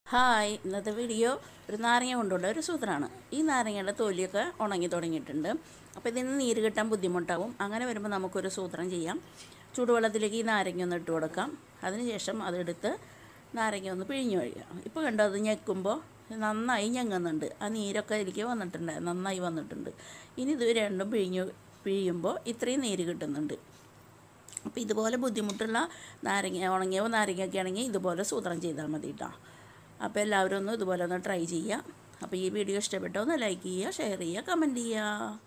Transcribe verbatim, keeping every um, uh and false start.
Hi, ഇന്നത്തെ video ഒരു നാരങ്ങ കൊണ്ടുള്ള ഒരു സൂത്രമാണ്. ഈ നാരങ്ങയുടെ തൊലിയൊക്കെ ഉണങ്ങി തുടങ്ങിയിട്ടുണ്ട്. അപ്പോൾ ഇതിൽ നിന്ന് നീര് കിട്ടാൻ ബുദ്ധിമുട്ടാവും. അങ്ങനെ വരുമ്പോൾ നമുക്കൊരു സൂത്രം ചെയ്യാം. ചൂടുവെള്ളത്തിലേക്ക് ഈ നാരങ്ങ ഒന്ന് ഇട്ട് കൊടുക്കാം. അതിനുശേഷം അതെടുത്ത് നാരങ്ങ ഒന്ന് പിഴിഞ്ഞു കഴിയാം. ഇപ്പോൾ കണ്ടോ, അത് ഞെക്കുമ്പോൾ നന്നായി ഞെങ്ങുന്നുണ്ട്. ആ നീരൊക്കെ അതിലേക്ക് വന്നിട്ടുണ്ട്, നന്നായി വന്നിട്ടുണ്ട്. ഇനി ഇത് രണ്ടും പിഴിഞ്ഞു പിഴിയുമ്പോൾ ഇത്രയും നീര് കിട്ടുന്നുണ്ട്. അപ്പോൾ ഇതുപോലെ ബുദ്ധിമുട്ടുള്ള നാരങ്ങ, ഉണങ്ങിയ നാരങ്ങയൊക്കെ ആണെങ്കിൽ ഇതുപോലെ സൂത്രം ചെയ്താൽ മതി കേട്ടോ. അപ്പോൾ എല്ലാവരും ഒന്ന് ഇതുപോലെ ഒന്ന് ട്രൈ ചെയ്യുക. അപ്പോൾ ഈ വീഡിയോ ഇഷ്ടപ്പെട്ടോ ഒന്ന് ലൈക്ക് ചെയ്യുക, ഷെയർ ചെയ്യുക, കമൻറ്റ് ചെയ്യുക.